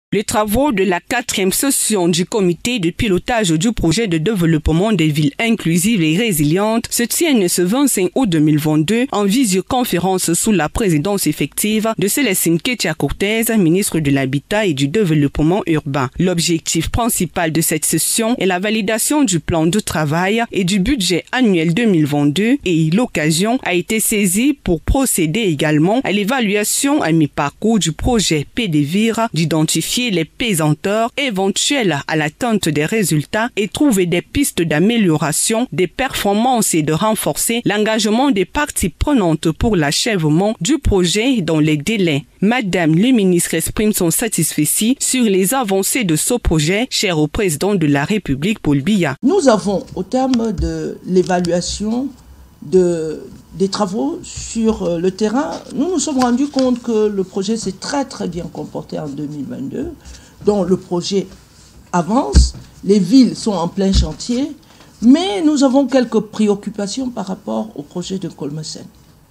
Les travaux de la 4e session du comité de pilotage du projet de développement des villes inclusives et résilientes se tiennent ce 25 août 2022 en visioconférence sous la présidence effective de Célestine Ketia-Cortez, ministre de l'Habitat et du Développement urbain. L'objectif principal de cette session est la validation du plan de travail et du budget annuel 2022 et l'occasion a été saisie pour procéder également à l'évaluation à mi-parcours du projet PDVIR, d'identifier les pesanteurs éventuels à l'atteinte des résultats et trouver des pistes d'amélioration des performances et de renforcer l'engagement des parties prenantes pour l'achèvement du projet dans les délais. Madame le ministre exprime son satisfait sur les avancées de ce projet, cher au président de la République, Paul Biya. Nous avons, au terme de l'évaluation des travaux sur le terrain, nous nous sommes rendus compte que le projet s'est très bien comporté en 2022, dont le projet avance, les villes sont en plein chantier, mais nous avons quelques préoccupations par rapport au projet de Kolmesen.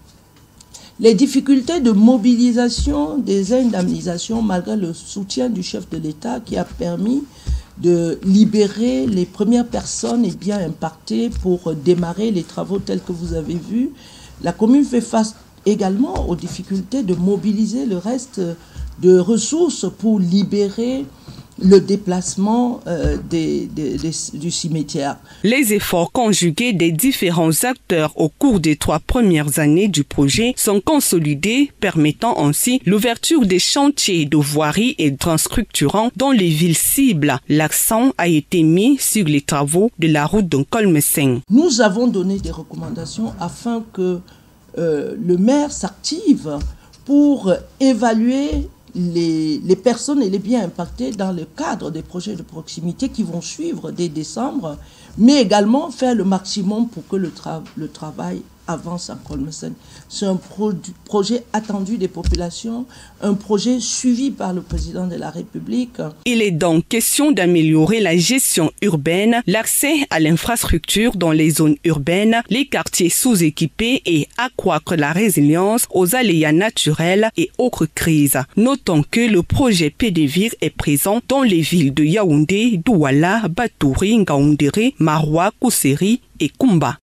Les difficultés de mobilisation des indemnisations malgré le soutien du chef de l'État qui a permis de libérer les premières personnes et biens impactés pour démarrer les travaux tels que vous avez vu. La commune fait face également aux difficultés de mobiliser le reste de ressources pour libérer le déplacement du cimetière. Les efforts conjugués des différents acteurs au cours des 3 premières années du projet sont consolidés, permettant ainsi l'ouverture des chantiers de voirie et transstructurants dans les villes cibles. L'accent a été mis sur les travaux de la route de Kolmesen. Nous avons donné des recommandations afin que le maire s'active pour évaluer les personnes et les biens impactés dans le cadre des projets de proximité qui vont suivre dès décembre, mais également faire le maximum pour que le travail avance en Kolmesen. C'est un projet attendu des populations, un projet suivi par le président de la République. Il est donc question d'améliorer la gestion urbaine, l'accès à l'infrastructure dans les zones urbaines, les quartiers sous-équipés et accroître la résilience aux aléas naturels et autres crises. Notons que le projet PDVIR est présent dans les villes de Yaoundé, Douala, Batouri, Ngaoundéré, Maroua, Kousseri et Kumba.